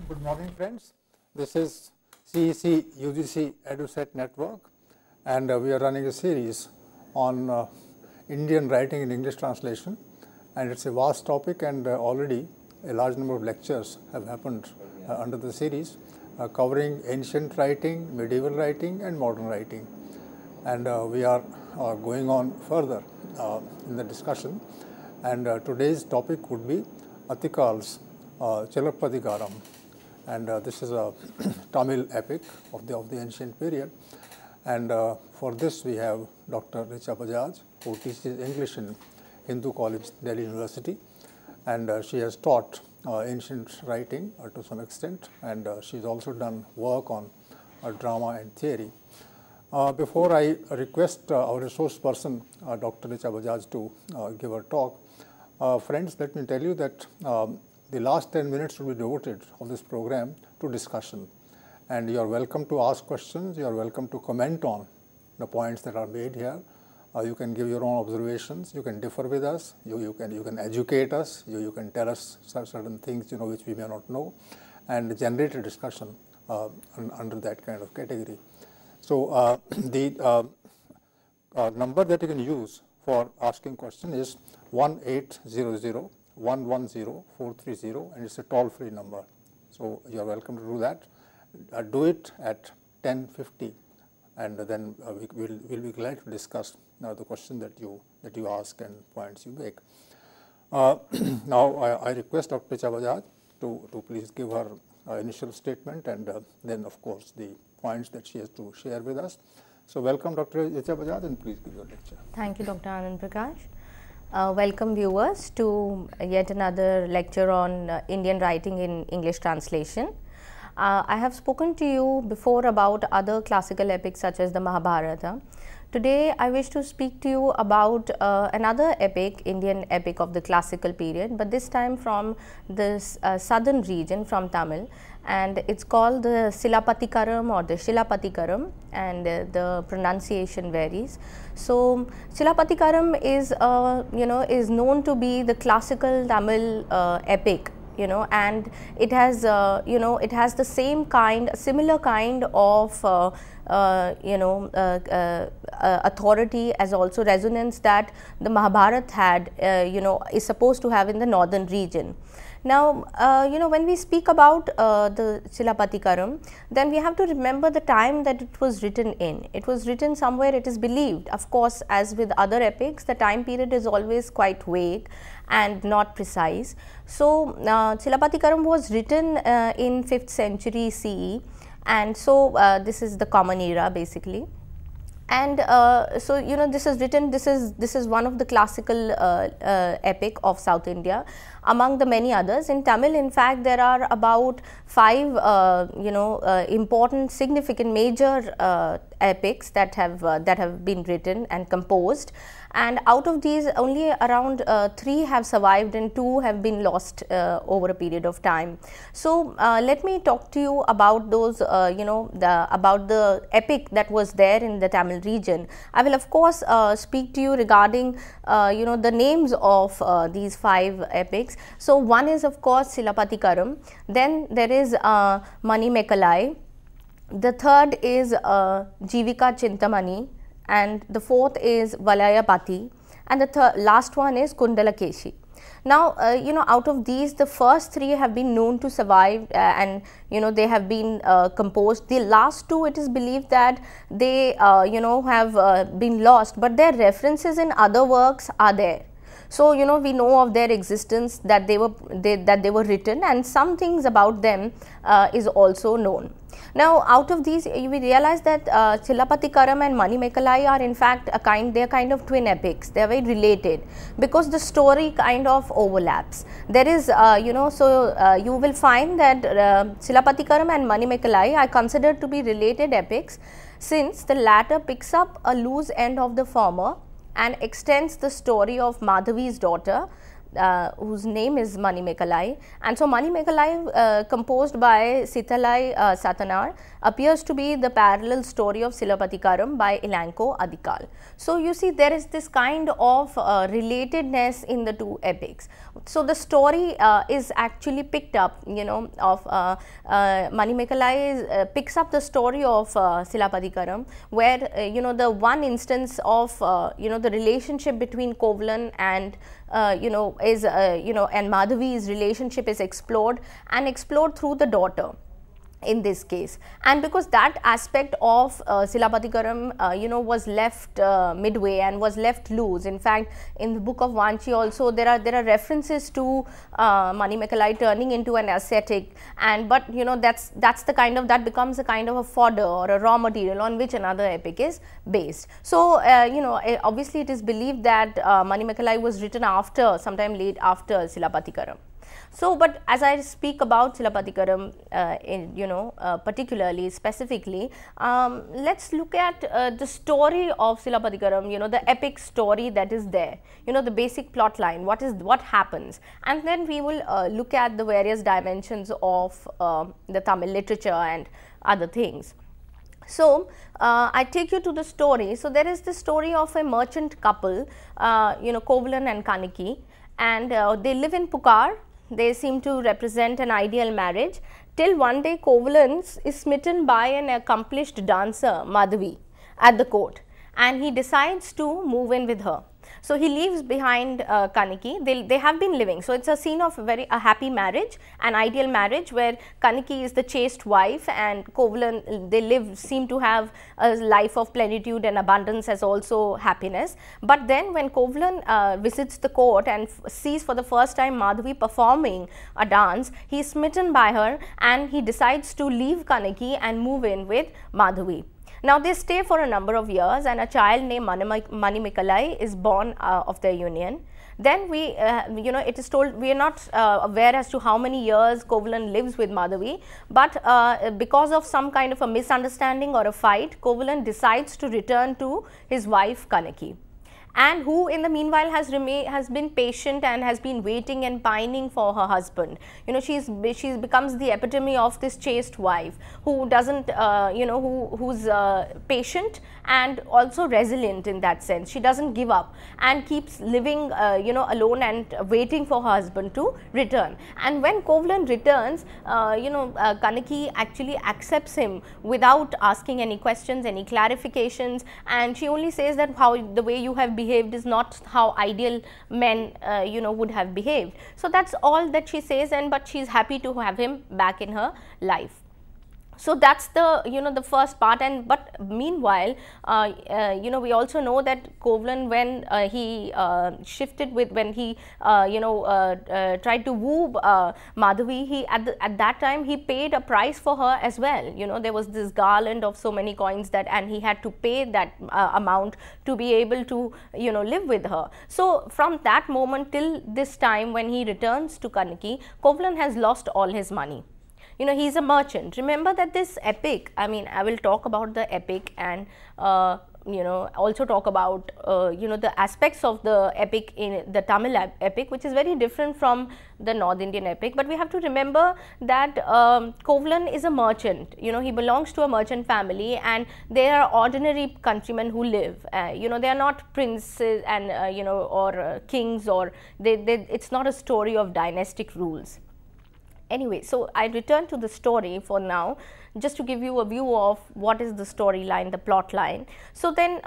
Good morning, friends. This is CEC-UGC EduSet Network, and we are running a series on Indian writing in English translation, and it's a vast topic, and already a large number of lectures have happened under the series covering ancient writing, medieval writing, and modern writing. And we are going on further in the discussion, and today's topic would be Atikal's Cilappatikaram. And this is a Tamil epic of the ancient period. And for this we have Dr. Richa Bajaj, who teaches English in Hindu College, Delhi University. And she has taught ancient writing to some extent, and she's also done work on drama and theory. Before I request our resource person, Dr. Richa Bajaj, to give her talk, friends, let me tell you that the last 10 minutes will be devoted of this program to discussion, and you are welcome to ask questions. You are welcome to comment on the points that are made here. You can give your own observations. You can differ with us. You can educate us. You can tell us certain things which we may not know, and generate a discussion under that kind of category. So the number that you can use for asking question is 1-800-110-430, and it's a toll-free number. So you are welcome to do that. Do it at 10:50, and then we'll be glad to discuss the question that you ask and points you make. Now I request Dr. Richa Bajaj to please give her initial statement, and then of course the points that she has to share with us. So welcome, Dr. Richa Bajaj, and please give your lecture. Thank you, Dr. Anand Prakash. Welcome viewers to yet another lecture on Indian writing in English translation. I have spoken to you before about other classical epics such as the Mahabharata. Today I wish to speak to you about another epic, Indian epic of the classical period, but this time from this southern region, from Tamil, and it's called the Cilappatikaram or the Cilappatikaram, and the pronunciation varies. So Cilappatikaram is is known to be the classical Tamil epic, and it has it has the similar kind of authority as also resonance that the Mahabharata had is supposed to have in the northern region. Now when we speak about the Cilappatikaram, then we have to remember the time that it was written in. It was written somewhere, it is believed. Of course, as with other epics, the time period is always quite vague and not precise. So Cilappatikaram was written in 5th century CE, and so this is the Common Era basically. And so this is written, this is one of the classical epic of South India among the many others. In Tamil, in fact, there are about 5 important, significant, major epics that have been written and composed, and out of these only around 3 have survived and 2 have been lost over a period of time. So let me talk to you about those about the epic that was there in the Tamil region. I will of course speak to you regarding the names of these 5 epics. So one is of course Cilappatikaram, then there is Manimekalai, the third is Jivika Chintamani, and the fourth is Valayapati, and the last one is Kundalakeshi. Now out of these, the first 3 have been known to survive, and they have been composed. The last 2, it is believed that they have been lost, but their references in other works are there. So we know of their existence, that they were written, and some things about them is also known. Now out of these, we realize that Cilappatikaram and Manimekalai are in fact they are kind of twin epics. They are very related because the story kind of overlaps. There is you will find that Cilappatikaram and Manimekalai are considered to be related epics, since the latter picks up a loose end of the former and extends the story of Madhavi's daughter whose name is Manimekalai. And so Manimekalai, composed by Sithalai Satanar, appears to be the parallel story of Cilappatikaram by Elanco Atikal. So you see, there is this kind of relatedness in the two epics. So the story is actually picked up, you know, of Manimekalai picks up the story of Cilappatikaram, where you know, the one instance of you know, the relationship between Kovalan and you know, is you know, and Madhavi's relationship is explored, and explored through the daughter in this case. And because that aspect of Cilappatikaram you know, was left midway and was left loose. In fact, in the book of Vanchi also there are references to Manimekalai turning into an ascetic, and but you know, that's the kind of, that becomes a kind of a fodder or a raw material on which another epic is based. So you know, obviously it is believed that Manimekalai was written after, sometime late after Cilappatikaram. So, but as I speak about Cilappatikaram you know, particularly, specifically, let's look at the story of Cilappatikaram, you know, the epic story that is there, you know, the basic plot line, what happens, and then we will look at the various dimensions of the Tamil literature and other things. So, I take you to the story. So, there is the story of a merchant couple, you know, Kovalan and Kaniki, and they live in Pukar. They seem to represent an ideal marriage, till one day Kovalan is smitten by an accomplished dancer, Madhavi, at the court, and he decides to move in with her. So, he leaves behind Kaniki. They have been living. So, it is a scene of a happy marriage, an ideal marriage, where Kaniki is the chaste wife and Kovalan, they seem to have a life of plenitude and abundance as also happiness. But then when Kovalan visits the court and sees for the first time Madhavi performing a dance, he is smitten by her and he decides to leave Kaniki and move in with Madhavi. Now, they stay for a number of years, and a child named Manimekalai is born of their union. Then we, you know, it is told, we are not aware as to how many years Kovalan lives with Madhavi, but because of some kind of a misunderstanding or a fight, Kovalan decides to return to his wife Kaniki, and who in the meanwhile has been patient and has been waiting and pining for her husband. You know, she becomes the epitome of this chaste wife who doesn't you know, who's patient and also resilient in that sense. She doesn't give up and keeps living you know, alone and waiting for her husband to return. And when Kovalan returns, you know, Kaniki actually accepts him without asking any questions, any clarifications, and she only says that the way you have behaved is not how ideal men you know, would have behaved. So, that's all that she says, and but she is happy to have him back in her life. So, that is the, you know, the first part. And but meanwhile, you know, we also know that Kovalan, when he shifted with, when he you know, tried to woo Madhavi, he at that time he paid a price for her as well. You know, there was this garland of so many coins that, and he had to pay that amount to be able to, you know, live with her. So, from that moment till this time when he returns to Kaniki, Kovalan has lost all his money. You know, he is a merchant. Remember that this epic, I mean, I will talk about the epic and you know, also talk about you know, the aspects of the epic in the Tamil epic, which is very different from the North Indian epic. But we have to remember that Kovalan is a merchant. You know, he belongs to a merchant family, and they are ordinary countrymen who live. You know, they are not princes and you know, or kings, or it's not a story of dynastic rules. Anyway, so I return to the story for now, just to give you a view of what is the storyline, the plot line. So, then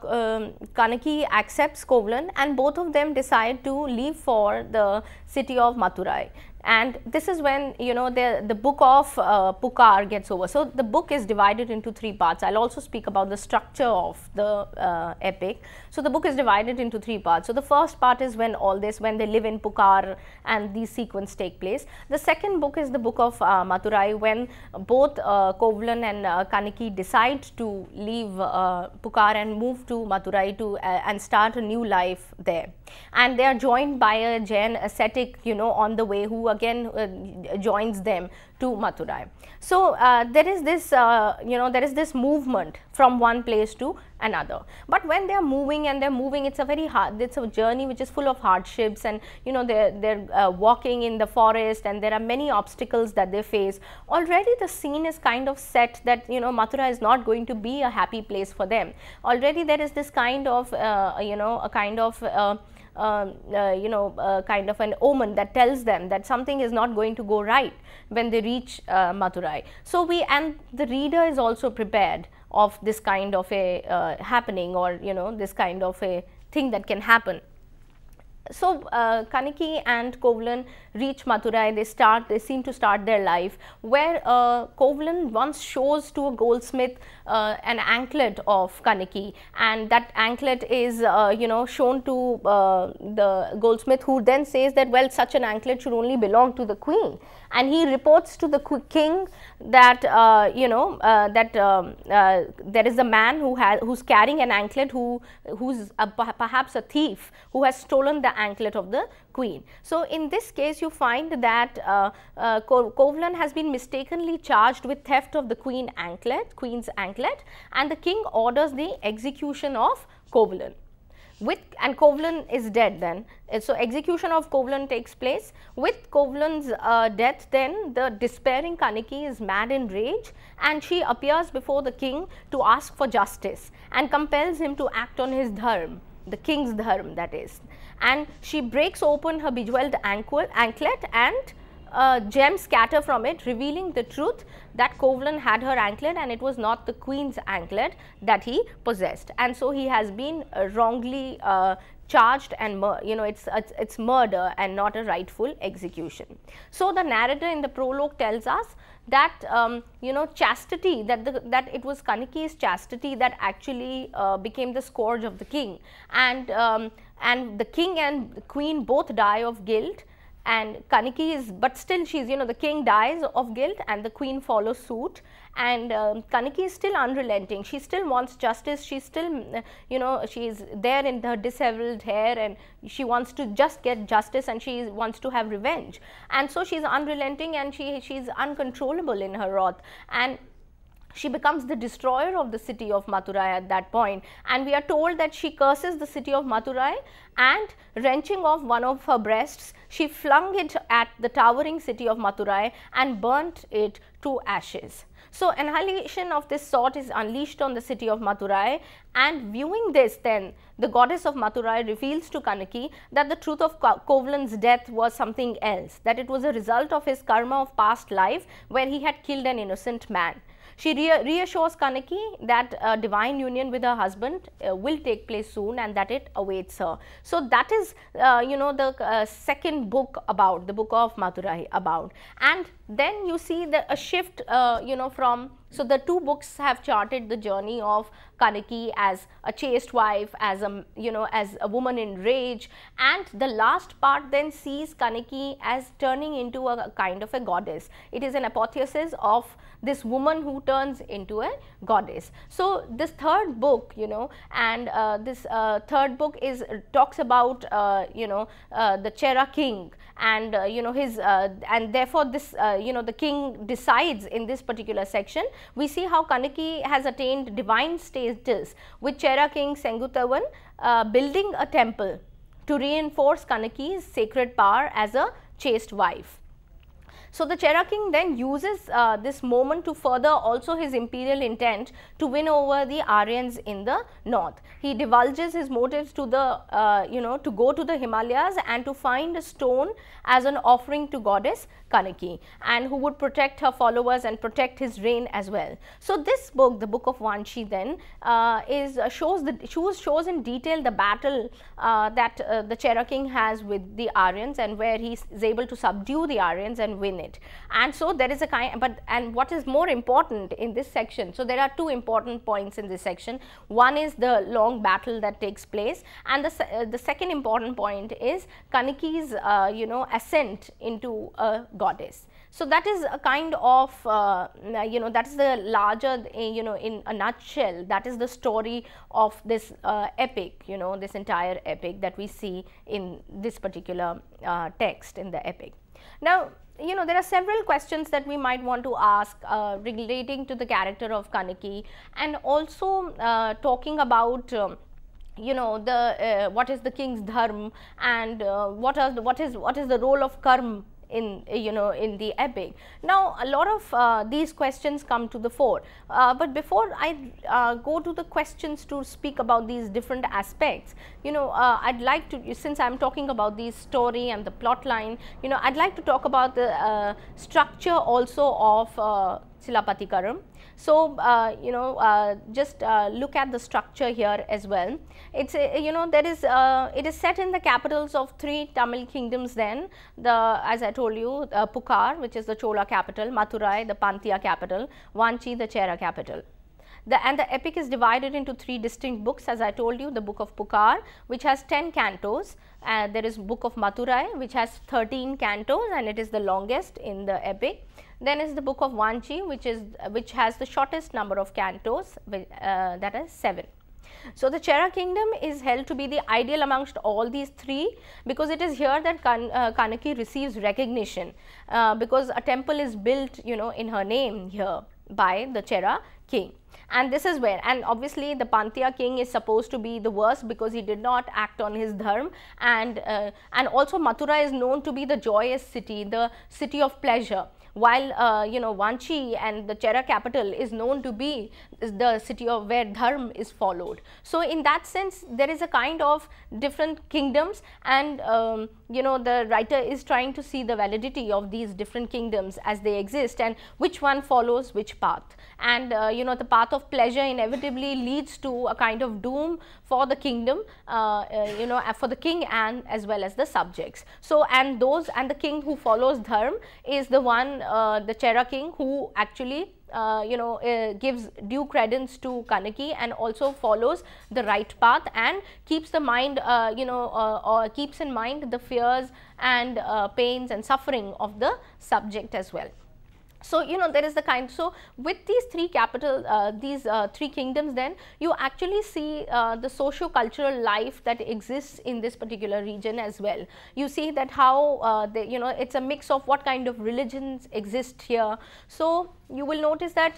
Kaniki accepts Kovalan, and both of them decide to leave for the city of Madurai. And this is when, you know, the book of Pukar gets over. So, the book is divided into three parts. I will also speak about the structure of the epic. So, the book is divided into three parts. So, the first part is when when they live in Pukar and these sequences take place. The second book is the book of Madurai, when both Kovalan and Kaniki decide to leave Pukar and move to Madurai and start a new life there. And they are joined by a Jain ascetic, you know, on the way, who again joins them to Madurai. So there is this there is this movement from one place to another. But when they are moving, it's a very hard, it's a journey which is full of hardships, and they're walking in the forest, and there are many obstacles that they face. Already the scene is kind of set that Mathura is not going to be a happy place for them. Already there is this kind of kind of an omen that tells them that something is not going to go right when they reach Madurai. So the reader is also prepared of this kind of a happening, or this kind of a thing that can happen. So Kaniki and Kovalan reach Madurai. They seem to start their life, where Kovalan once shows to a goldsmith an anklet of Kaniki, and that anklet is shown to the goldsmith, who then says that, well, such an anklet should only belong to the queen, and he reports to the king that there is a man who's carrying an anklet, who's perhaps a thief who has stolen the anklet of the queen. So in this case you find that Kovalan has been mistakenly charged with theft of the queen's anklet, and the king orders the execution of Kovalan. And Kovalan is dead then. So execution of Kovalan takes place. With Kovalan's death, then the despairing Kaniki is mad in rage, and she appears before the king to ask for justice and compels him to act on his dharma, the king's dharma, that is. And she breaks open her bejeweled anklet, and gems scatter from it, revealing the truth that Kovalan had her anklet and it was not the queen's anklet that he possessed. And so he has been wrongly charged, and it's murder and not a rightful execution. So the narrator in the prologue tells us that chastity, that it was Kaniki's chastity that actually became the scourge of the king, and the king and the queen both die of guilt. And Kaniki is, but still she's, the king dies of guilt and the queen follows suit, and Kaniki is still unrelenting. She still wants justice. She's still, she's there in her disheveled hair, and she wants to just get justice, and she wants to have revenge. And so she's unrelenting, and she's uncontrollable in her wrath, and she becomes the destroyer of the city of Madurai at that point. And we are told that she curses the city of Madurai, and wrenching off one of her breasts, she flung it at the towering city of Madurai and burnt it to ashes. So annihilation of this sort is unleashed on the city of Madurai, and viewing this, then the goddess of Madurai reveals to Kaniki that the truth of Kovalan's death was something else, that it was a result of his karma of past life where he had killed an innocent man. She reassures Kaniki that a divine union with her husband will take place soon, and that it awaits her. So that is the second book about, the book of Madurai about. And then you see a shift from, so the two books have charted the journey of Kaniki as a chaste wife, as a woman in rage, and the last part then sees Kaniki as turning into a kind of a goddess. It is an apotheosis of this woman who turns into a goddess. So this third book, this third book talks about the Chera king, and his and therefore this the king decides in this particular section. We see how Kaniki has attained divine status, with Chera king Sengutawan building a temple to reinforce Kaniki's sacred power as a chaste wife. So the Chera king then uses this moment to further also his imperial intent to win over the Aryans in the north. He divulges his motives to the to go to the Himalayas and to find a stone as an offering to goddess Kaniki, and who would protect her followers and protect his reign as well. So this book, the Book of Vanchi, then shows in detail the battle that the Chera king has with the Aryans, and where he is able to subdue the Aryans and win it. And so there is a kind, and what is more important in this section, so there are two important points in this section. One is the long battle that takes place, and the second important point is Kaniki's ascent into a goddess. So that is a kind of that is the larger in a nutshell, that is the story of this epic, this entire epic that we see in this particular text in the epic. Now, there are several questions that we might want to ask relating to the character of Kanaki, and also talking about what is the king's dharma, and what is the role of karma in in the epic. Now, a lot of these questions come to the fore, but before I go to the questions to speak about these different aspects, I'd like to, since I'm talking about the story and the plot line, I'd like to talk about the structure also of Cilappatikaram. So, just look at the structure here as well. It's it is set in the capitals of 3 Tamil kingdoms. Then as I told you, Pukar, which is the Chola capital, Madurai, the Pandya capital, Vanchi, the Chera capital. And the epic is divided into 3 distinct books, as I told you. The book of Pukar, which has 10 cantos, there is book of Madurai, which has 13 cantos, and it is the longest in the epic. Then is the book of Vanchi, which has the shortest number of cantos, that is 7. So, the Chera kingdom is held to be the ideal amongst all these 3, because it is here that Kanaki receives recognition, because a temple is built in her name here by the Chera king. And this is where, and obviously the Pandya king is supposed to be the worst, because he did not act on his dharma, and also Mathura is known to be the joyous city, the city of pleasure, while Vanchi and the Chera capital is known to be the city of where dharma is followed. So, in that sense, there is a kind of different kingdoms, and the writer is trying to see the validity of these different kingdoms as they exist, and which one follows which path. And the path of pleasure inevitably leads to a kind of doom for the kingdom, for the king and as well as the subjects. So, and the king who follows dharma is the one, the Chera king, who actually gives due credence to Kanaki and also follows the right path, and keeps the mind, or keeps in mind the fears and pains and suffering of the subject as well. So, there is the kind, so with these 3 these 3 kingdoms, then you actually see the socio-cultural life that exists in this particular region as well. You see that how it's a mix of what kind of religions exist here. So, you will notice that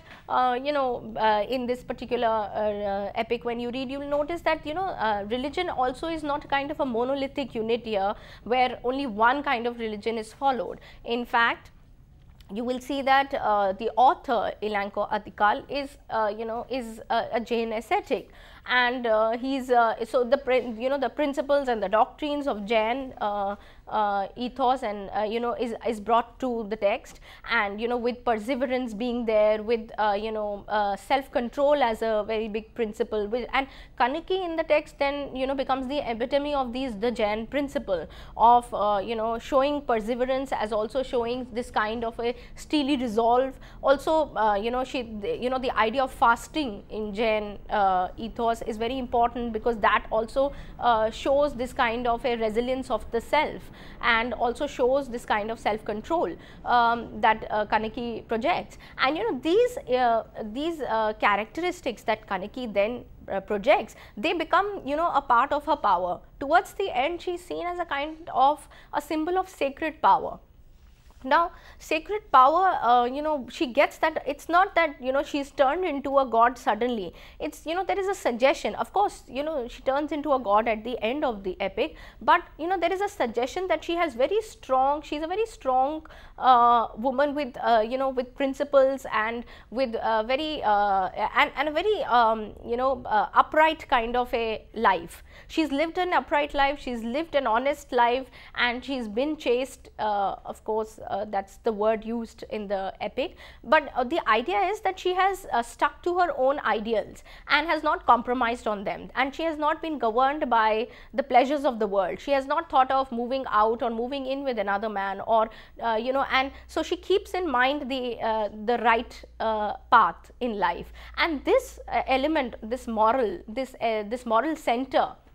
in this particular epic, when you read, you will notice that religion also is not kind of a monolithic unit here, where only one kind of religion is followed. In fact, you will see that the author Atikal is a Jain ascetic, and he's so the principles and the doctrines of Jain ethos and is brought to the text, and with perseverance being there, with self control as a very big principle, and Kanaki in the text then becomes the epitome of the Jain principle of showing perseverance, as also showing this kind of a steely resolve. Also the idea of fasting in Jain ethos is very important, because that also shows this kind of a resilience of the self, and also shows this kind of self control that Kanaki projects. And these characteristics that Kanaki then projects, they become a part of her power. Towards the end, she is seen as a kind of a symbol of sacred power. Now, sacred power, she gets that it's not that she is turned into a god suddenly. It's there is a suggestion. Of course, she turns into a god at the end of the epic, but there is a suggestion that she has very strong. She's a very strong woman with with principles, and with very and a very upright kind of a life. She's lived an upright life. She's lived an honest life, and she's been chaste. Of course. That's the word used in the epic, but the idea is that she has stuck to her own ideals and has not compromised on them, and she has not been governed by the pleasures of the world. She has not thought of moving out or moving in with another man, or and so she keeps in mind the right path in life. And this element, this moral center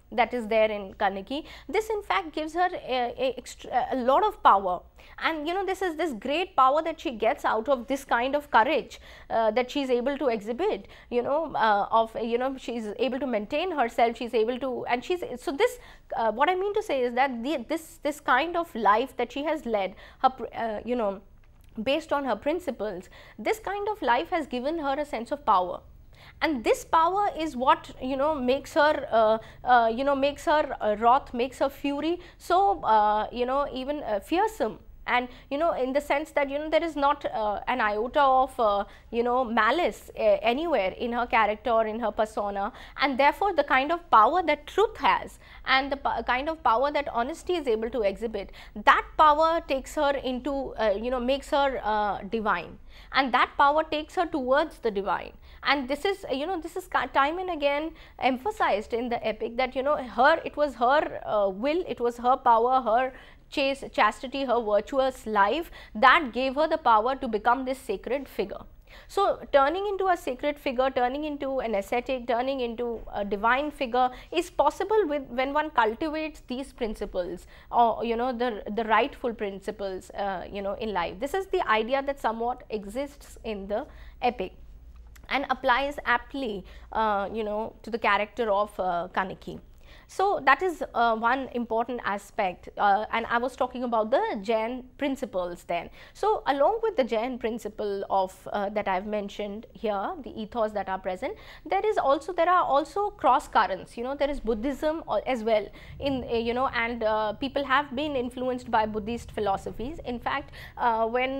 that is there in Kanaki. This in fact gives her a lot of power, and this is this great power that she gets out of this kind of courage that she is able to exhibit, she is able to maintain herself, she is able to, and she's, so this what I mean to say is that this kind of life that she has led, her based on her principles, this kind of life has given her a sense of power. And this power is what makes her wrath, makes her fury so even fearsome. And in the sense that there is not an iota of malice anywhere in her character or in her persona, and therefore the kind of power that truth has and the kind of power that honesty is able to exhibit, that power takes her into makes her divine, and that power takes her towards the divine. And this is this is time and again emphasized in the epic, that it was her will, it was her power, her chastity, her virtuous life that gave her the power to become this sacred figure. So, turning into a sacred figure, turning into an ascetic, turning into a divine figure is possible when one cultivates these principles, or the rightful principles in life. This is the idea that somewhat exists in the epic and applies aptly to the character of Kanaki. So, that is one important aspect, and I was talking about the Jain principles then. So, along with the Jain principle of that I have mentioned here, the ethos that are present, there are also cross currents. There is Buddhism as well in and people have been influenced by Buddhist philosophies. In fact, when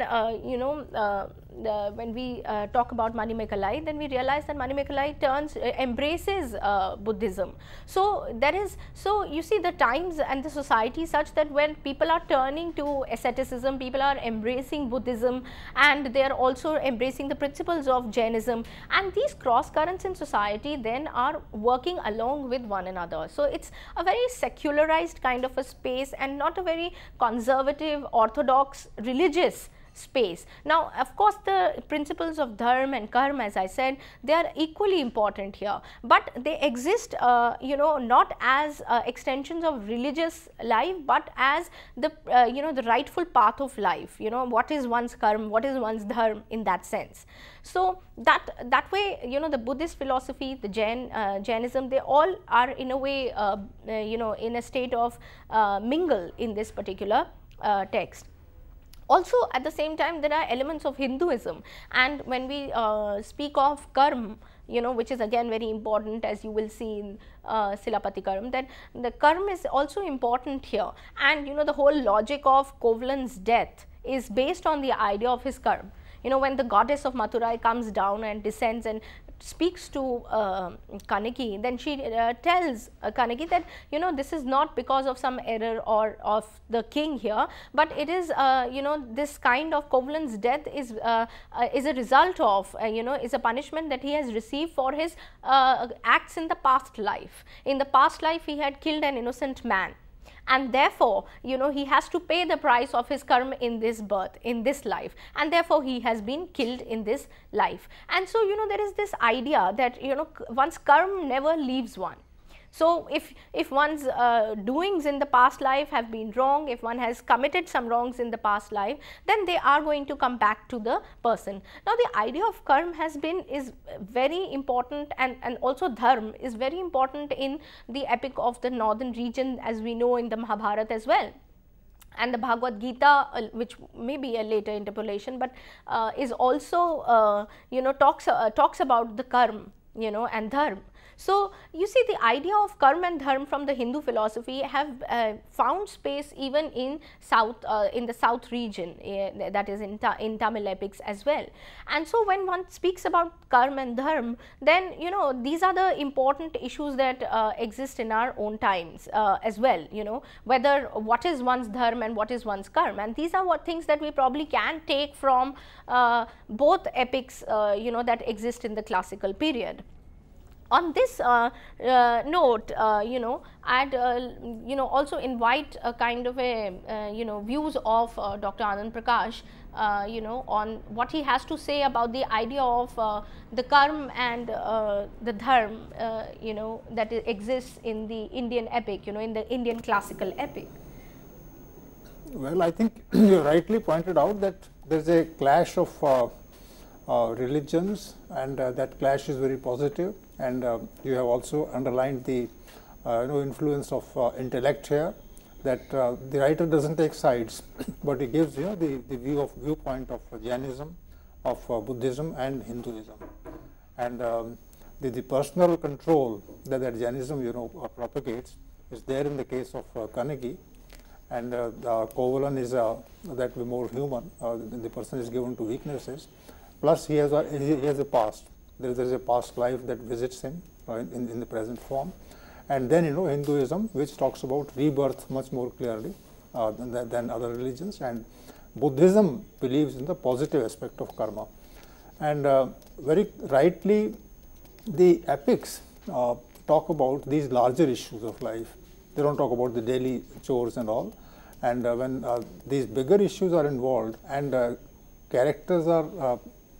we talk about Manimekalai, then we realize that Manimekalai embraces Buddhism. So, you see the times and the society such that when people are turning to asceticism, people are embracing Buddhism, and they are also embracing the principles of Jainism, and these cross currents in society then are working along with one another. So, it is a very secularized kind of a space and not a very conservative, orthodox, religious space. Now, of course, the principles of dharma and karma, as I said, they are equally important here, but they exist not as extensions of religious life, but as the the rightful path of life. What is one's karma, what is one's dharma in that sense. So, that way the Buddhist philosophy, the Jainism, they all are in a way in a state of mingle in this particular text. Also, at the same time, there are elements of Hinduism, and when we speak of karma, which is again very important, as you will see in Cilappatikaram, that the karma is also important here, and the whole logic of Kovalan's death is based on the idea of his karma. When the goddess of Madurai comes down and descends and speaks to Kanaki, then she tells Kanaki that this is not because of some error or of the king here, but it is this kind of Kovalan's death is a result of is a punishment that he has received for his acts in the past life. In the past life, he had killed an innocent man, and therefore he has to pay the price of his karma in this birth, in this life, and therefore he has been killed in this life. And so there is this idea that one's karma never leaves one. So, if one's doings in the past life have been wrong, if one has committed some wrongs in the past life, then they are going to come back to the person. Now, the idea of karma is very important, and also dharma is very important in the epic of the northern region, as we know in the Mahabharata as well. And the Bhagavad Gita, which may be a later interpolation, but is also talks about the karma and dharma. So, you see the idea of karma and dharma from the Hindu philosophy have found space even in the south region, that is in Tamil epics as well. And so, when one speaks about karma and dharma, then these are the important issues that exist in our own times as well, whether what is one's dharma and what is one's karma, and these are what things that we probably can take from both epics that exist in the classical period. On this note, I'd also invite a kind of a views of Dr. Anand Prakash, on what he has to say about the idea of the karma and the dharma, that exists in the Indian epic, in the Indian classical epic. Well, I think you rightly pointed out that there is a clash of religions, and that clash is very positive, and you have also underlined the influence of intellect here, that the writer doesn't take sides, but he gives the viewpoint of Jainism, of Buddhism and Hinduism, and the personal control that Jainism propagates is there in the case of Kanagi, and Kovalan is that we more human, the person is given to weaknesses. Plus, he has a past. There is a past life that visits him in the present form, and then Hinduism, which talks about rebirth much more clearly than other religions, and Buddhism believes in the positive aspect of karma, and very rightly, the epics talk about these larger issues of life. They don't talk about the daily chores and all, and when these bigger issues are involved and characters are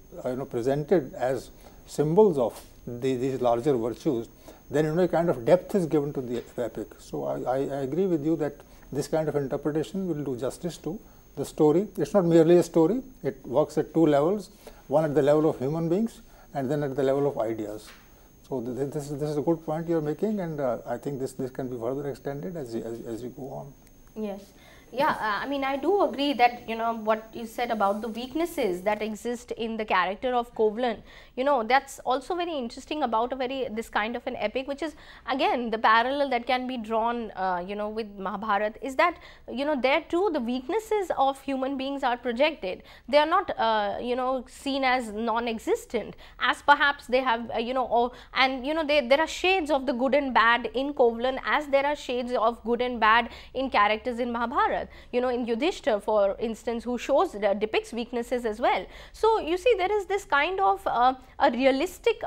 presented as symbols of these larger virtues, then a kind of depth is given to the epic. So I agree with you that this kind of interpretation will do justice to the story. It's not merely a story, it works at two levels, one at the level of human beings and then at the level of ideas. So this is a good point you are making, and I think this can be further extended as you go on. Yes. Yeah, I mean, I do agree that, what you said about the weaknesses that exist in the character of Kovalan, that's also very interesting about this kind of an epic, which is again the parallel that can be drawn, with Mahabharata, is that, there too the weaknesses of human beings are projected. They are not, seen as non-existent, as perhaps they have, there are shades of the good and bad in Kovalan, as there are shades of good and bad in characters in Mahabharata. In Yudhishthira, for instance, who depicts weaknesses as well. So you see, there is this kind of a realistic,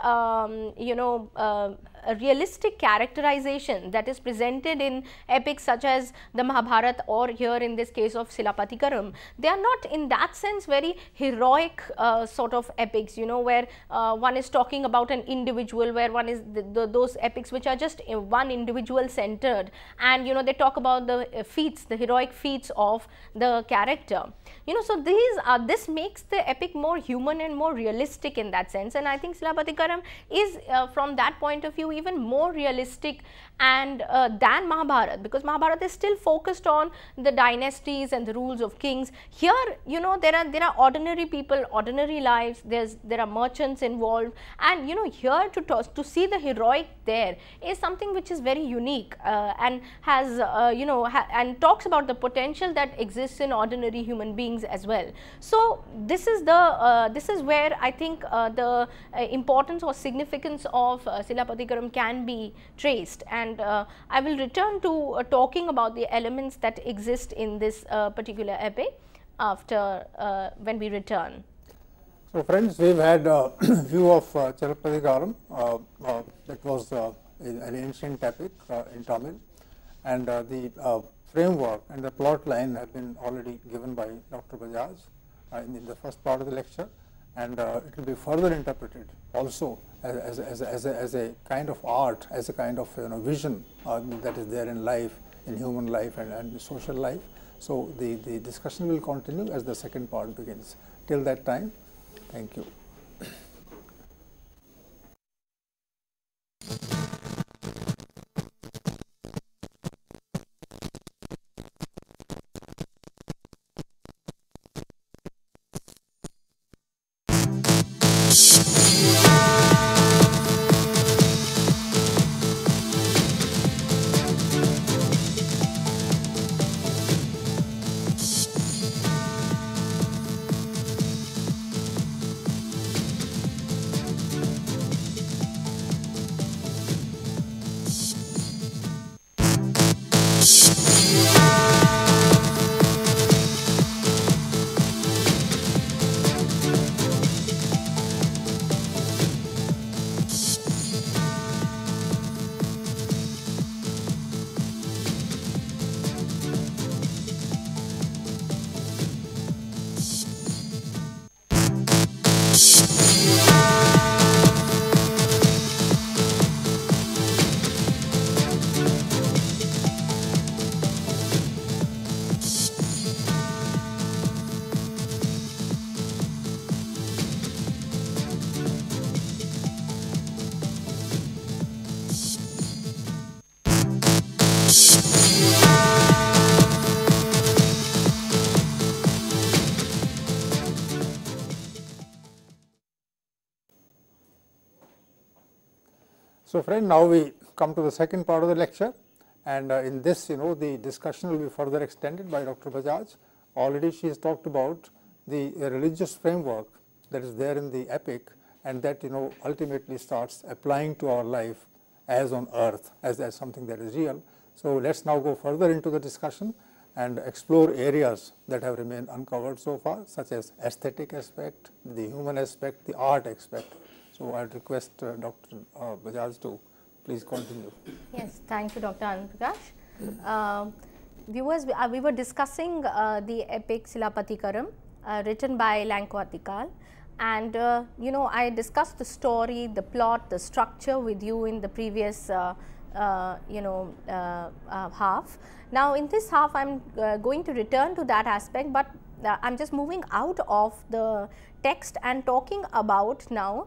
a realistic characterization that is presented in epics such as the Mahabharata, or here in this case of Cilappatikaram. They are not in that sense very heroic sort of epics, where one is talking about an individual, where one is those epics which are just one individual centered, and they talk about the feats, the heroic feats of the character. So this makes the epic more human and more realistic in that sense, and I think Cilappatikaram is from that point of view even more realistic and than Mahabharata, because Mahabharata is still focused on the dynasties and the rules of kings. Here, there are ordinary people, ordinary lives. There are merchants involved, and here to see the heroic there is something which is very unique and has and talks about the potential that exists in ordinary human beings as well. So this is where I think the importance or significance of Cilappatikaram can be traced, and I will return to talking about the elements that exist in this particular epic after when we return. So friends, we have had a view of Cilappatikaram, that was an ancient epic in Tamil, and the framework and the plot line have been already given by Dr. Bajaj in the first part of the lecture, and it will be further interpreted also as a kind of art, as a kind of vision that is there in life, in human life and social life. So the discussion will continue as the second part begins. Till that time, thank you. So friend, now we come to the second part of the lecture, and in this, the discussion will be further extended by Dr. Bajaj. Already she has talked about the religious framework that is there in the epic, and that ultimately starts applying to our life as on earth, as something that is real. So let's now go further into the discussion and explore areas that have remained uncovered so far, such as aesthetic aspect, the human aspect, the art aspect. So I'd request Dr. Bajaj to please continue. Yes, thank you, Dr. Anand Prakash. Viewers, we were discussing the epic Cilappatikaram written by Atikal, and I discussed the story, the plot, the structure with you in the previous half. Now in this half I'm going to return to that aspect, but I'm just moving out of the text and talking about now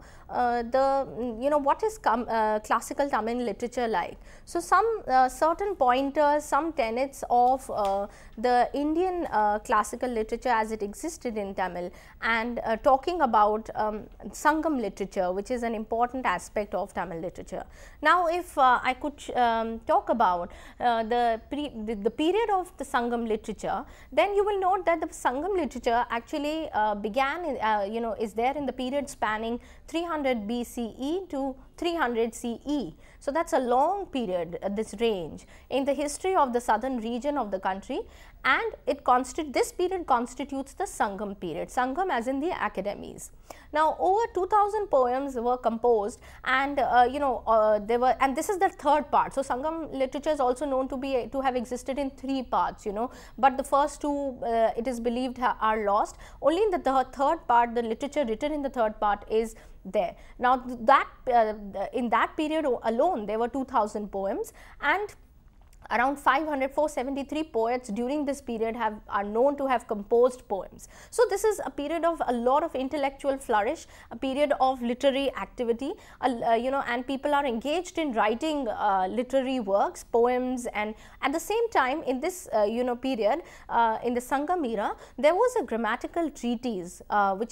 what is classical Tamil literature like. So some certain pointers, some tenets of the Indian classical literature as it existed in Tamil, and talking about Sangam literature, which is an important aspect of Tamil literature. Now if I could talk about the period of the Sangam literature, then you will note that the Sangam literature actually began is there in the period spanning 300 BCE to 300 CE. So that's a long period, this range in the history of the southern region of the country, and this period constitutes the Sangam period. Sangam as in the academies. Now over 2000 poems were composed, and and this is the third part. So Sangam literature is also known to have existed in 3 parts, but the first 2 it is believed are lost. Only in the third part, the literature written in the third part is there. Now that in that period alone there were 2000 poems, and around 473 poets during this period are known to have composed poems. So this is a period of a lot of intellectual flourish, a period of literary activity, and people are engaged in writing literary works, poems, and at the same time in this period in the Sangam era, there was a grammatical treatise which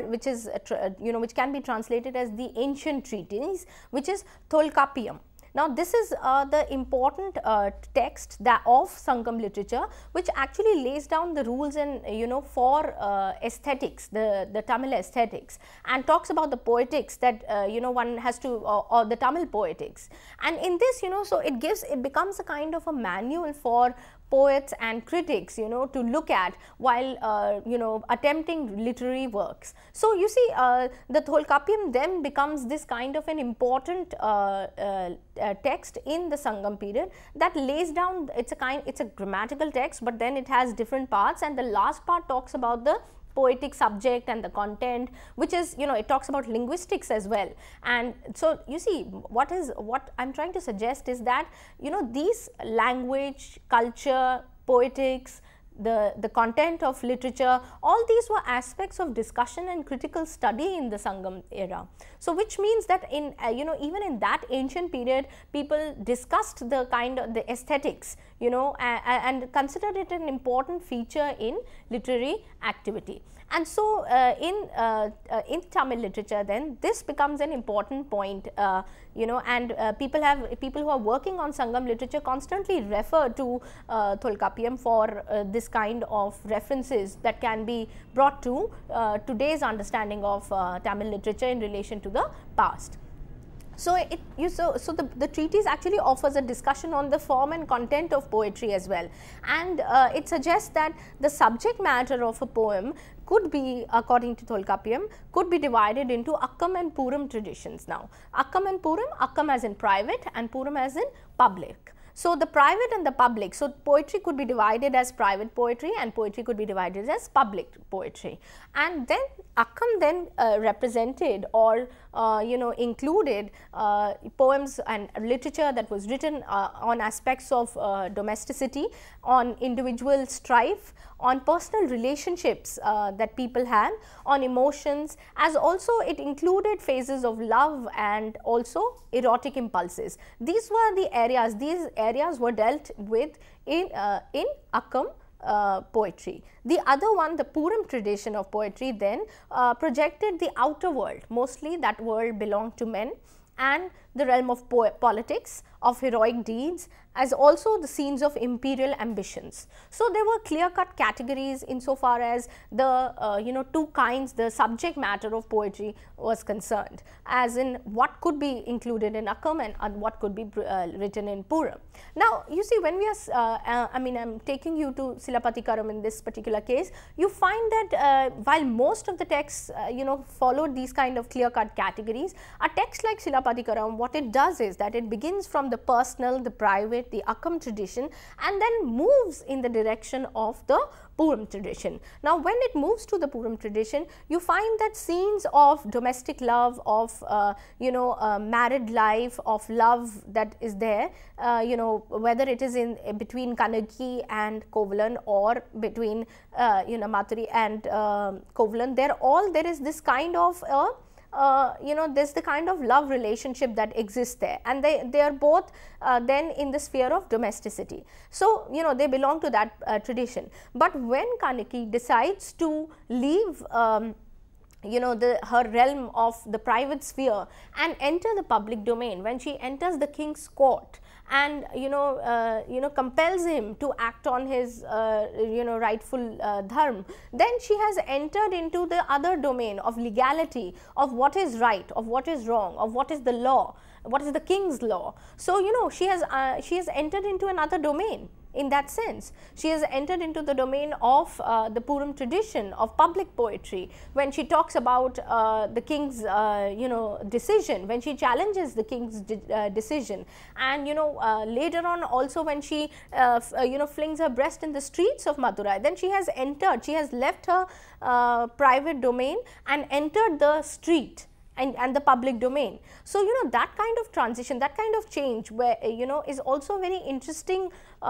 can be translated as the ancient treatise, which is Tolkappiyam. Now this is the important text of Sangam literature, which actually lays down the rules and for aesthetics, the Tamil aesthetics, and talks about the poetics that one has to, or the Tamil poetics. And in this so it becomes a kind of a manual for poets and critics to look at while attempting literary works. So you see the Tolkappiyam then becomes this kind of an important text in the Sangam period that lays down, it's a grammatical text, but then it has different parts, and the last part talks about the poetic subject and the content, which is it talks about linguistics as well. And so you see what I'm trying to suggest is that these language, culture, poetics, the content of literature, all these were aspects of discussion and critical study in the Sangam era. So which means that in even in that ancient period, people discussed the the aesthetics and considered it an important feature in literary activity. And so in Tamil literature then this becomes an important point, and people who are working on Sangam literature constantly refer to Tolkappiyam for this kind of references that can be brought to today's understanding of Tamil literature in relation to the past. So the treatise actually offers a discussion on the form and content of poetry as well, and it suggests that the subject matter of a poem could be, according to Tolkappiyam, could be divided into Akkam and Puram traditions. Now Akkam and Puram, Akkam as in private and Puram as in public. So the private and the public, so poetry could be divided as private poetry and poetry could be divided as public poetry. And then Akkam then represented or included poems and literature that was written on aspects of domesticity, on individual strife, on personal relationships that people had, on emotions, as also it included phases of love and also erotic impulses. These were the areas, these areas were dealt with in Akkam poetry. The other one, the Puram tradition of poetry, then projected the outer world. Mostly that world belonged to men, and the realm of politics, of heroic deeds, as also the scenes of imperial ambitions. So, there were clear-cut categories insofar as the two kinds, the subject matter of poetry was concerned, as in what could be included in Akkam and what could be written in Puram. Now, you see, when we are, I am taking you to Cilappatikaram in this particular case, you find that while most of the texts followed these kind of clear-cut categories, a text like Cilappatikaram, what it does is that it begins from the personal, the private, the Akkam tradition, and then moves in the direction of the Puram tradition. Now, when it moves to the Puram tradition, you find that scenes of domestic love, of married life, of love that is there, whether it is in between Kanaki and Kovalan or between Mathuri and Kovalan, there is this kind of there's the kind of love relationship that exists there, and they are both then in the sphere of domesticity. So, they belong to that tradition. But when Kanaki decides to leave her realm of the private sphere and enter the public domain, when she enters the king's court and compels him to act on his rightful dharma, then she has entered into the other domain of legality, of what is right, of what is wrong, of what is the law, what is the king's law. So, she has entered into another domain. In that sense, she has entered into the domain of the Puram tradition of public poetry, when she talks about the king's decision, when she challenges the king's decision, and later on also when she flings her breast in the streets of Madurai, then she has left her private domain and entered the street and the public domain. So, that kind of transition, that kind of change where is also a very interesting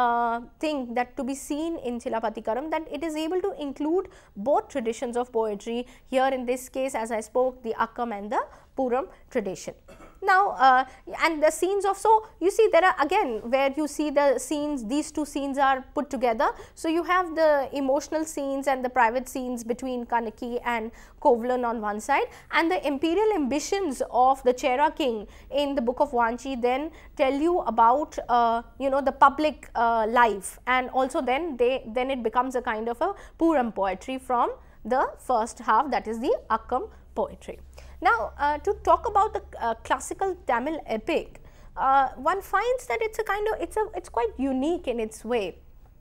thing that to be seen in Cilappatikaram, that it is able to include both traditions of poetry. Here in this case, as I spoke, the Akkam and the Puram tradition. Now, and the scenes of, so you see there are again where you see the scenes, these two scenes are put together. So, you have the emotional scenes and the private scenes between Kanaki and Kovalan on one side, and the imperial ambitions of the Chera king in the book of Vanchi then tell you about the public life, and also then it becomes a kind of a Puram poetry from the first half, that is the Akkam poetry. Now, to talk about the classical Tamil epic, one finds that it's quite unique in its way,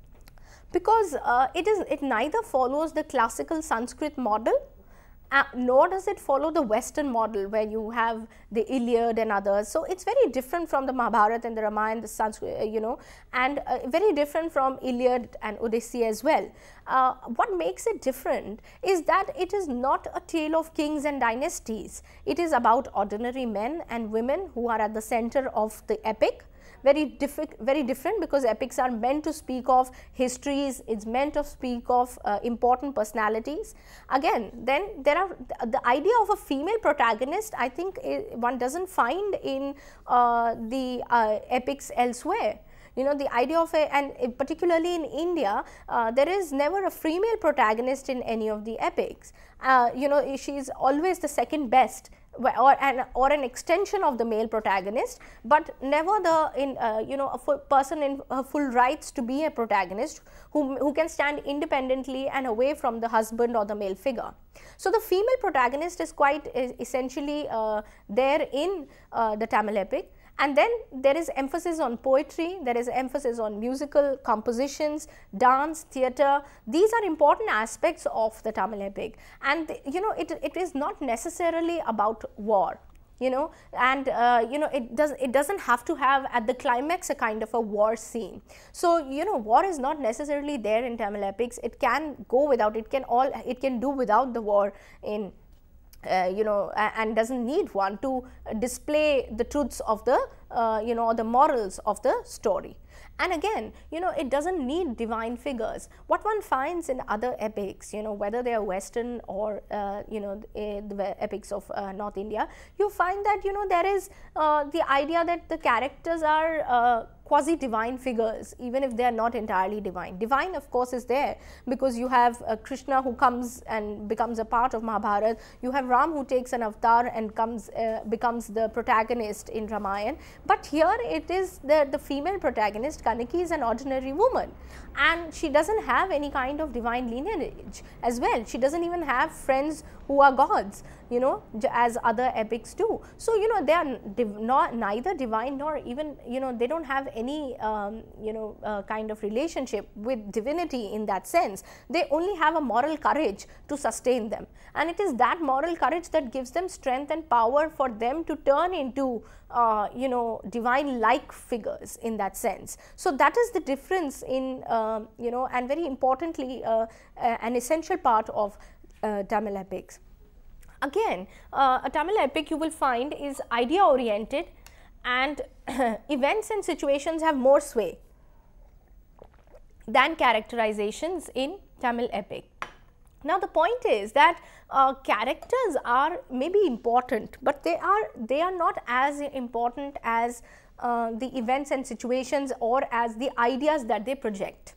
because it neither follows the classical Sanskrit model, nor does it follow the Western model where you have the Iliad and others. So, it is very different from the Mahabharata and the Ramayana, the Sanskrit, and very different from Iliad and Odyssey as well. What makes it different is that it is not a tale of kings and dynasties. It is about ordinary men and women who are at the center of the epic. Very different, because epics are meant to speak of histories, it's meant to speak of important personalities. Again, then there are the idea of a female protagonist, I think one doesn't find in the epics elsewhere. The idea of and particularly in India, there is never a female protagonist in any of the epics. She is always the second best, or an extension of the male protagonist, but never a person in her full rights to be a protagonist who can stand independently and away from the husband or the male figure. So, the female protagonist is quite essentially there in the Tamil epic. And then there is emphasis on poetry, there is emphasis on musical compositions, dance, theatre. These are important aspects of the Tamil epic, and it is not necessarily about war. It doesn't have to have at the climax a kind of a war scene. So, war is not necessarily there in Tamil epics. It can go without, it can do without the war in and doesn't need one to display the truths of the the morals of the story. And again, it doesn't need divine figures. What one finds in other epics, whether they are Western or the epics of North India, you find that there is the idea that the characters are quasi-divine figures, even if they are not entirely divine. Divine, of course, is there because you have Krishna who comes and becomes a part of Mahabharata. You have Ram who takes an avatar and becomes the protagonist in Ramayana. But here it is the female protagonist. Kanaki is an ordinary woman, and she doesn't have any kind of divine lineage as well. She doesn't even have friends who are gods, you know, as other epics do. So, you know, they are neither divine nor even, you know, they don't have any, kind of relationship with divinity in that sense. They only have a moral courage to sustain them. And it is that moral courage that gives them strength and power for them to turn into, divine-like figures in that sense. So, that is the difference in, and very importantly, an essential part of Tamil epics. Again, a Tamil epic you will find is idea oriented, and events and situations have more sway than characterizations in Tamil epic. Now, the point is that characters are maybe important, but they are not as important as the events and situations or as the ideas that they project.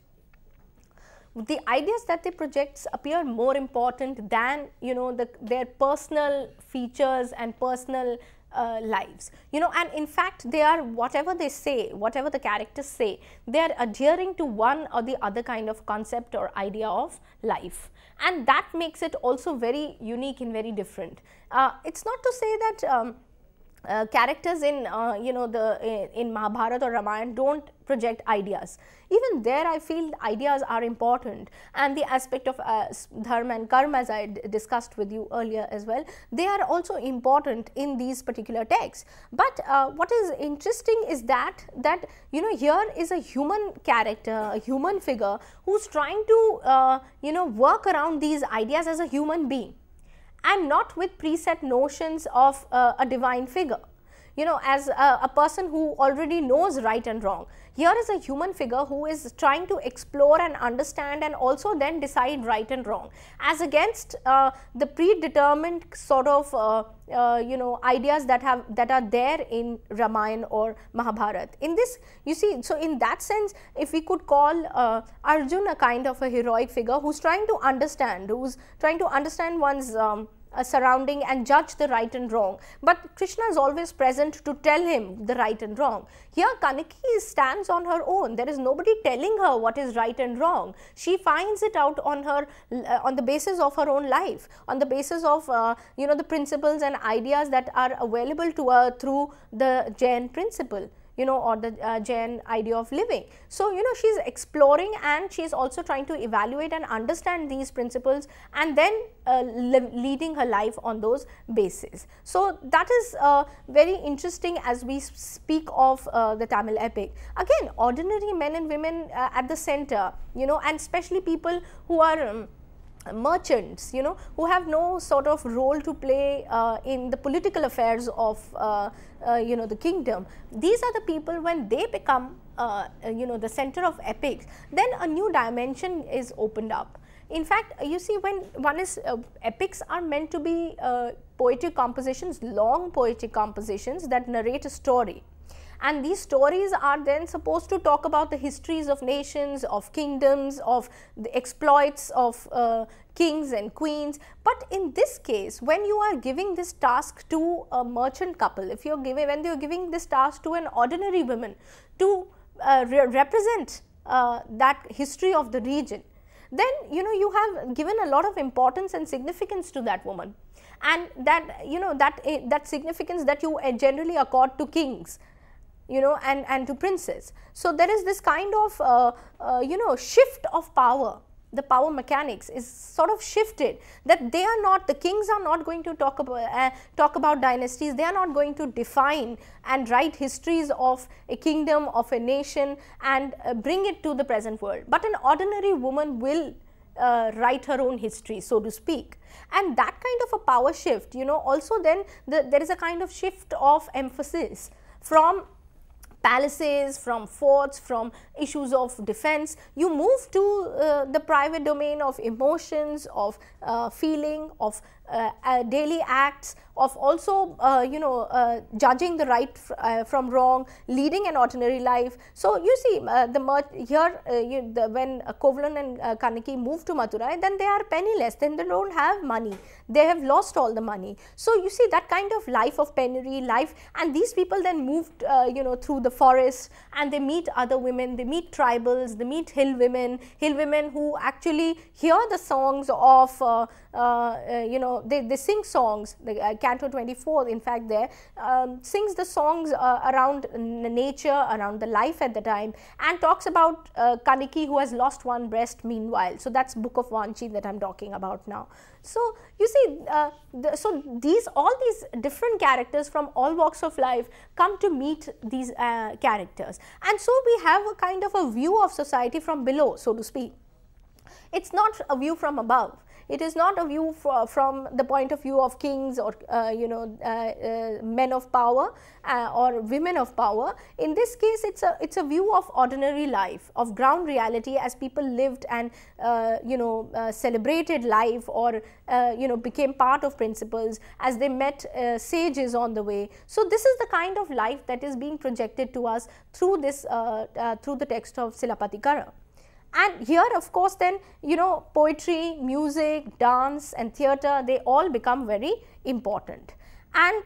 The ideas that they project appear more important than, you know, their personal features and personal lives, you know, and in fact they are, whatever they say, whatever the characters say, they are adhering to one or the other kind of concept or idea of life, and that makes it also very unique and very different. It's not to say that characters in in Mahabharata or Ramayana don't project ideas. Even there I feel ideas are important, and the aspect of dharma and karma, as I discussed with you earlier as well, they are also important in these particular texts. But what is interesting is that you know, here is a human character, a human figure who's trying to work around these ideas as a human being, and not with preset notions of a divine figure, you know, as a person who already knows right and wrong. Here is a human figure who is trying to explore and understand and also then decide right and wrong, as against the predetermined sort of ideas that are there in Ramayana or Mahabharata. In this, you see, so in that sense, if we could call Arjuna a kind of a heroic figure who's trying to understand one's surrounding and judge the right and wrong, but Krishna is always present to tell him the right and wrong. Here Kanaki stands on her own. There is nobody telling her what is right and wrong. She finds it out on the basis of her own life, on the basis of the principles and ideas that are available to her through the Jain principle, you know, or the Jain idea of living. So, you know, she is exploring, and she is also trying to evaluate and understand these principles, and then leading her life on those bases. So, that is very interesting as we speak of the Tamil epic. Again, ordinary men and women at the center, you know, and especially people who are merchants, you know, who have no sort of role to play in the political affairs of the kingdom. These are the people, when they become the center of epics, then a new dimension is opened up. In fact, you see, when one is epics are meant to be poetic compositions, long poetic compositions that narrate a story. And these stories are then supposed to talk about the histories of nations, of kingdoms, of the exploits of kings and queens. But in this case, when you are giving this task to a merchant couple, when you are giving this task to an ordinary woman to represent that history of the region, then you have given a lot of importance and significance to that woman, and that significance that you generally accord to kings, and to princes. So, there is this kind of shift of power. The power mechanics is sort of shifted, that they are not, the kings are not going to talk about dynasties, they are not going to define and write histories of a kingdom, of a nation, and bring it to the present world. But an ordinary woman will write her own history, so to speak. And that kind of a power shift, also then there is a kind of shift of emphasis from palaces, from forts, from issues of defense. You move to the private domain of emotions, of feeling, of daily acts, of also judging the right from wrong, leading an ordinary life. So you see when Kovalan and Kanaki move to Madurai, then they are penniless, then they don't have money, they have lost all the money. So you see that kind of life of penury, life, and these people then moved through the forest, and they meet other women, they meet tribals, they meet hill women who actually hear the songs of they sing songs. The Canto 24, in fact, there sings the songs around nature, around the life at the time, and talks about Kaniki who has lost one breast meanwhile. So that's Book of Vanchi that I'm talking about now. So you see, all these different characters from all walks of life come to meet these characters, and so we have a kind of a view of society from below, so to speak. It's not a view from above. It is not a view from the point of view of kings or men of power or women of power. In this case, it's a view of ordinary life, of ground reality, as people lived and celebrated life, or became part of principles, as they met sages on the way. So this is the kind of life that is being projected to us through this through the text of Cilappatikaram. And here, of course, then poetry, music, dance and theatre, they all become very important. And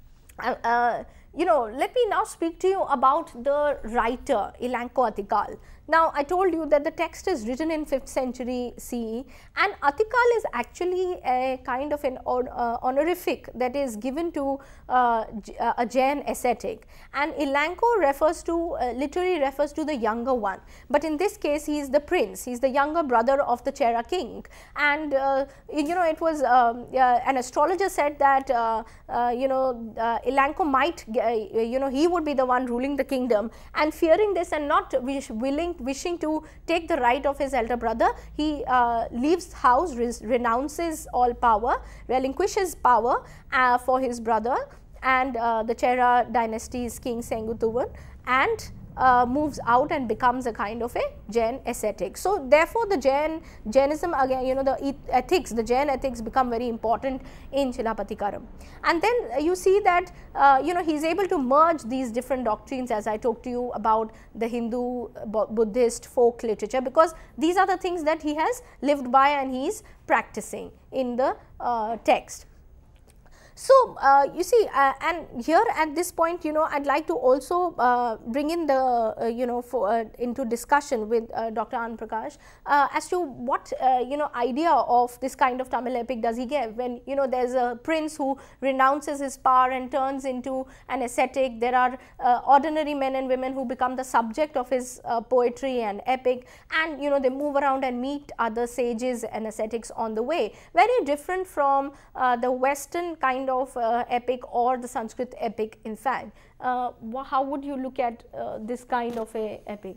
let me now speak to you about the writer Elanco Atikal. Now, I told you that the text is written in 5th century CE, and Atikal is actually a kind of an honorific that is given to a Jain ascetic, and Elanco literally refers to the younger one, but in this case he is the prince, he is the younger brother of the Chera king. And it was an astrologer said that Elanco might he would be the one ruling the kingdom, and fearing this and not wishing to take the right of his elder brother, he leaves house, renounces all power, relinquishes power for his brother and the Chera dynasty's king Sengutuvan, and moves out and becomes a kind of a Jain ascetic. So therefore the Jainism again, the Jain ethics become very important in Cilappatikaram. And then you see that he is able to merge these different doctrines, as I talked to you about the Hindu, Buddhist, folk literature, because these are the things that he has lived by and he is practicing in the text. So you see, and here at this point, I'd like to also bring in the into discussion with Dr. Anand Prakash as to what idea of this kind of Tamil epic does he give, when there's a prince who renounces his power and turns into an ascetic. There are ordinary men and women who become the subject of his poetry and epic, and they move around and meet other sages and ascetics on the way. Very different from the Western kind of epic or the Sanskrit epic, in fact. How would you look at this kind of a epic?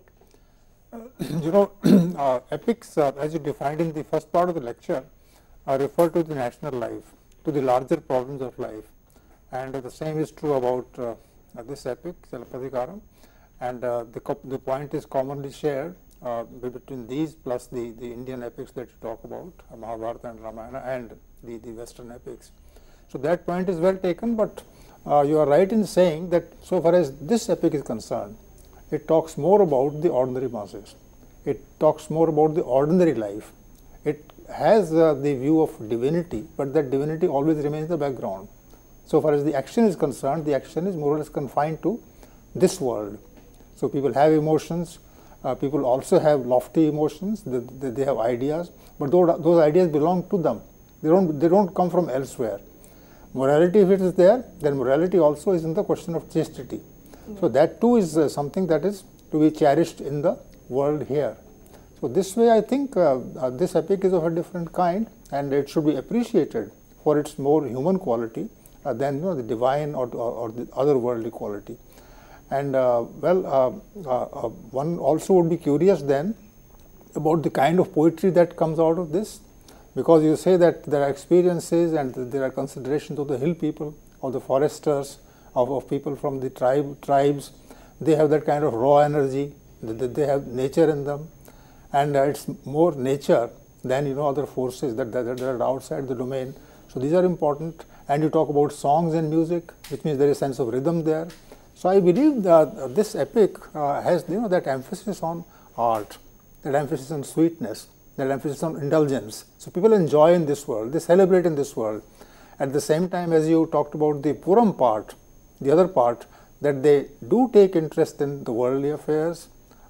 Epics, as you defined in the first part of the lecture, refer to the national life, to the larger problems of life, and the same is true about this epic, Cilappatikaram, and the point is commonly shared between these plus the Indian epics that you talk about, Mahabharata and Ramayana, and the Western epics. So that point is well taken, but you are right in saying that so far as this epic is concerned, it talks more about the ordinary masses. It talks more about the ordinary life. It has the view of divinity, but that divinity always remains the background. So far as the action is concerned, the action is more or less confined to this world. So people have emotions, people also have lofty emotions, they have ideas, but those ideas belong to them. They don't come from elsewhere. Morality, if it is there, then morality also is in the question of chastity. So that too is something that is to be cherished in the world here. So this way I think this epic is of a different kind, and it should be appreciated for its more human quality than the divine or the otherworldly quality. And one also would be curious then about the kind of poetry that comes out of this. Because you say that there are experiences and there are considerations of the hill people, of the foresters, of people from the tribes. they have that kind of raw energy, they have nature in them, and it's more nature than, you know, other forces that are outside the domain. So these are important. And you talk about songs and music, which means there is a sense of rhythm there. So I believe that this epic has, you know, that emphasis on art, that emphasis on sweetness, that emphasis on indulgence. So people enjoy in this world, they celebrate in this world. At the same time, as you talked about the Puram part, the other part, that they do take interest in the worldly affairs,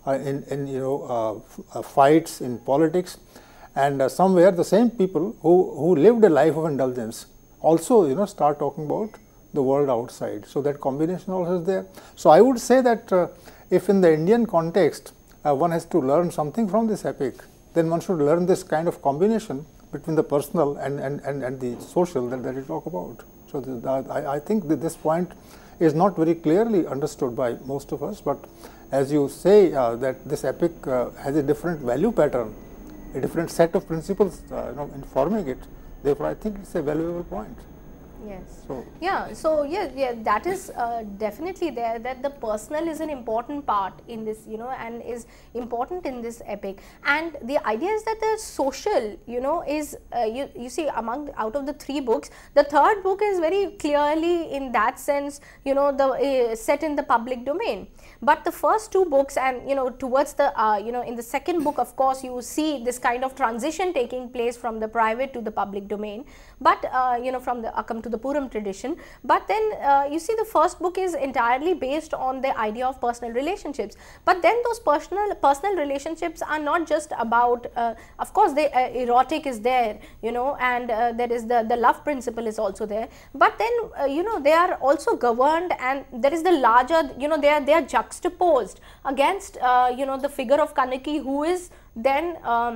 in you know, fights, in politics, and somewhere the same people who lived a life of indulgence also, you know, start talking about the world outside. So that combination also is there. So I would say that if in the Indian context one has to learn something from this epic, then one should learn this kind of combination between the personal and the social that you talk about. So I think that this point is not very clearly understood by most of us, but as you say that this epic has a different value pattern, a different set of principles you know, informing it. Therefore, I think it's a valuable point. Yes. So, yeah. So yeah, that is definitely there. That the personal is an important part in this, you know, and is important in this epic. And the idea is that the social, you know, is you see out of the three books, the third book is very clearly in that sense, you know, the set in the public domain. But the first two books, and you know, towards the you know, in the second book, of course, you see this kind of transition taking place from the private to the public domain. But you know, from the Akam to the Puram tradition. But then you see, the first book is entirely based on the idea of personal relationships. But then those personal relationships are not just about, of course, the erotic is there, you know, and there is the love principle is also there. But then you know, they are also governed, and there is the larger, you know, they are juxtaposed against you know, the figure of Kanaki, who is then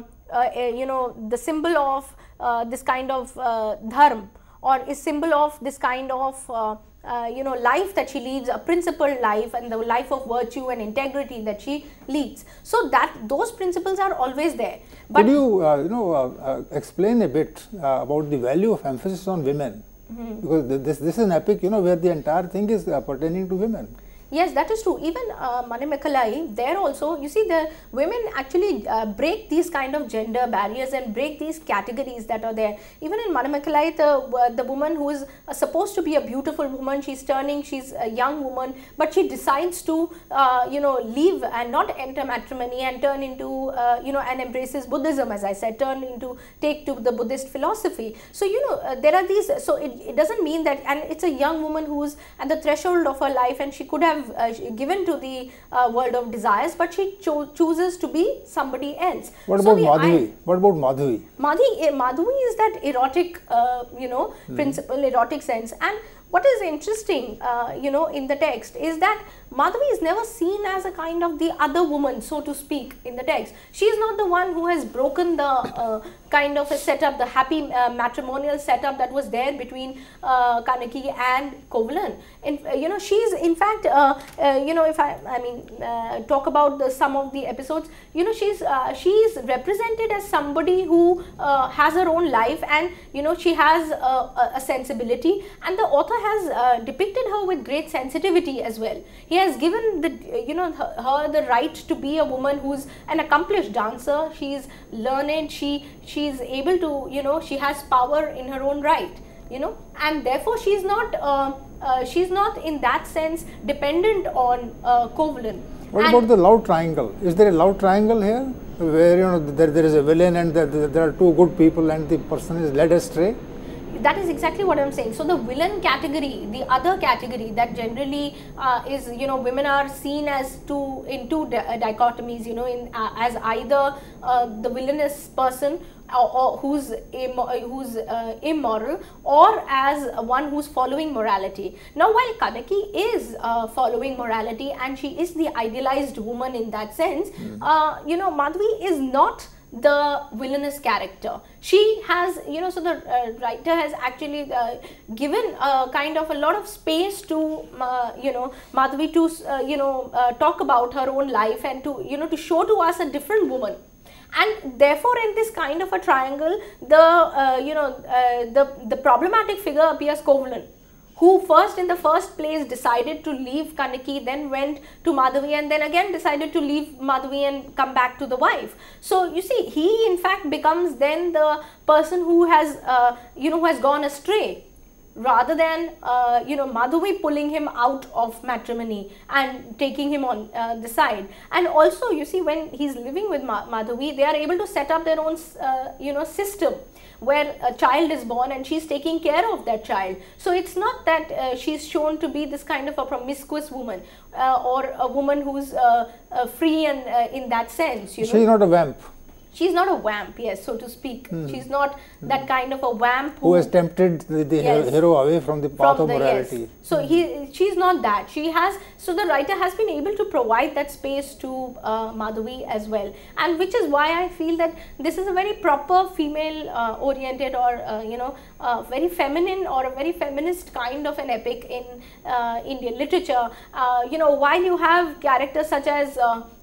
you know, the symbol of this kind of dharma, or is symbol of this kind of you know, life that she leads, a principled life, and the life of virtue and integrity that she leads. So that those principles are always there. But could you you know, explain a bit about the value of emphasis on women? Because this is an epic, you know, where the entire thing is pertaining to women. Yes, that is true. Even Manimekalai, there also, you see, the women actually break these kind of gender barriers and break these categories that are there. Even in Manimekalai, the woman who is supposed to be a beautiful woman, she's a young woman, but she decides to, you know, leave and not enter matrimony and turn into, you know, and embraces Buddhism, as I said, take to the Buddhist philosophy. So, you know, there are these, so it doesn't mean that, and it's a young woman who's at the threshold of her life, and she could have given to the world of desires, but she chooses to be somebody else. What about Madhavi? What about Madhavi? Madhavi is that erotic, you know, principle, erotic sense. And what is interesting, you know, in the text is that Madhavi is never seen as a kind of the other woman, so to speak, in the text. She is not the one who has broken the kind of a setup, the happy matrimonial setup that was there between Kanaki and Kovalan. You know, she is in fact, you know, if I mean, talk about some of the episodes, you know, she is represented as somebody who has her own life, and you know, she has a sensibility, and the author has depicted her with great sensitivity as well. He has given the, you know, her the right to be a woman who's an accomplished dancer. She is learned. She is able to, you know, she has power in her own right, you know, and therefore she is not in that sense dependent on Kovalan. What about the love triangle? Is there a love triangle here, where, you know, there is a villain and there are two good people and the person is led astray? That is exactly what I am saying. So the villain category, the other category that generally is, you know, women are seen as in two dichotomies, you know, as either the villainous person or who's immoral, or as one who's following morality. Now, while Kanaki is following morality and she is the idealized woman in that sense, you know, Madhavi is not the villainous character. She has, you know, so the writer has actually given kind of a lot of space to, you know, Madhavi to, you know, talk about her own life and to, you know, to show to us a different woman. And therefore, in this kind of a triangle, the, you know, the problematic figure appears Kovalan, who in the first place decided to leave Kanaki, then went to Madhavi, and then again decided to leave Madhavi and come back to the wife. So you see, he in fact becomes then the person who has who has gone astray, rather than Madhavi pulling him out of matrimony and taking him on the side. And also, you see, when he's living with Madhavi, they are able to set up their own system where a child is born and she's taking care of that child. So it's not that she's shown to be this kind of a promiscuous woman or a woman who's free and in that sense. She's not a vamp. She's not a vamp, yes, so to speak. She's not that kind of a vamp who has tempted the hero away from the path of morality. Yes. So she's not that. So the writer has been able to provide that space to Madhavi as well, and which is why I feel that this is a very proper female oriented or very feminine or a very feminist kind of an epic in Indian literature. While you have characters such as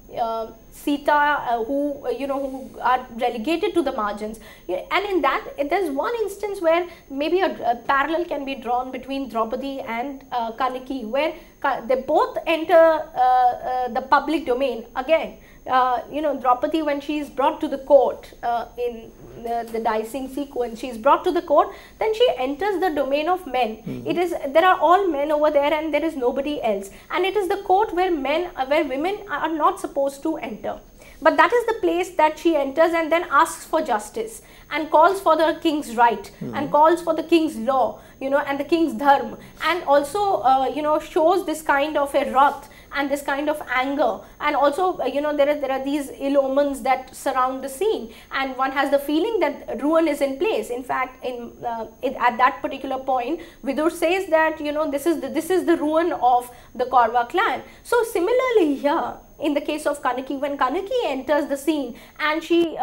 Sita, who are relegated to the margins, and in that there's one instance where maybe a parallel can be drawn between Draupadi and Kanaki, where they both enter the public domain. Again, Draupadi, when she is brought to the court in the dicing sequence, she is brought to the court, then she enters the domain of men. There are all men over there and there is nobody else, and it is the court where women are not supposed to enter. But that is the place that she enters and then asks for justice and calls for the king's right and calls for the king's law, and the king's dharma, and also shows this kind of a wrath and this kind of anger, and also there are these ill omens that surround the scene, and one has the feeling that ruin is in place. In fact, at that particular point, Vidur says that this is the ruin of the Kaurva clan. So similarly here, in the case of Kanaki, when Kanaki enters the scene and she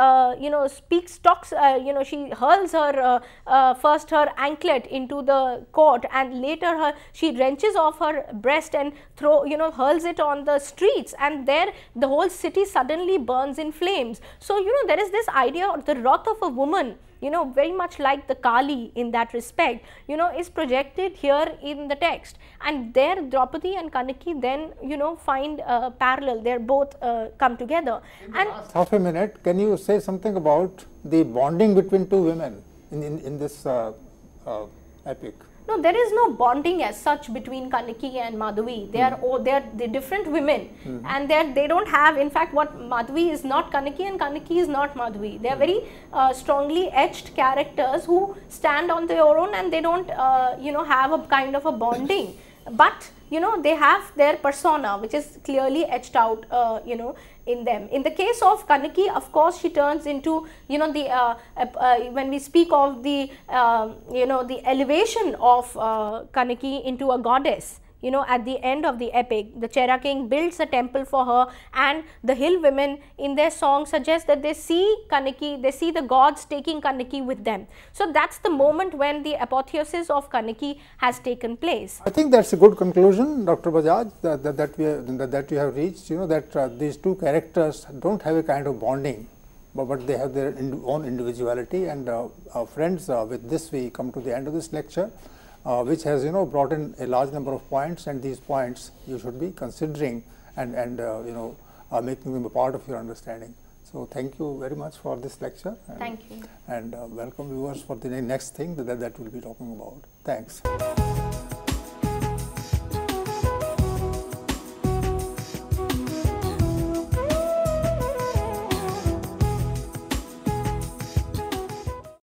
she hurls her first her anklet into the court, and later she wrenches off her breast and hurls it on the streets, and there the whole city suddenly burns in flames. So there is this idea of the wrath of a woman, very much like the Kali in that respect, is projected here in the text. And there Draupadi and Kanaki then, find a parallel. They're both come together. And half a minute, can you say something about the bonding between two women in this epic? No, there is no bonding as such between Kanaki and Madhavi. They are different women, and they don't have. In fact, what Madhavi is not Kanaki and Kanaki is not Madhavi. They are very strongly etched characters who stand on their own, and they don't have a kind of a bonding. But they have their persona, which is clearly etched out in them. In the case of Kanaki, of course, she turns into when we speak of the the elevation of Kanaki into a goddess, at the end of the epic, the Chera king builds a temple for her, and the hill women in their song suggest that they see Kanaki, they see the gods taking Kanaki with them. So that's the moment when the apotheosis of Kanaki has taken place. I think that's a good conclusion, Dr. Bajaj, that you have reached, that these two characters don't have a kind of bonding, but they have their own individuality. And friends, with this we come to the end of this lecture, which has brought in a large number of points, and these points you should be considering and making them a part of your understanding. So thank you very much for this lecture. Thank you. And welcome viewers for the next thing that we'll be talking about. Thanks.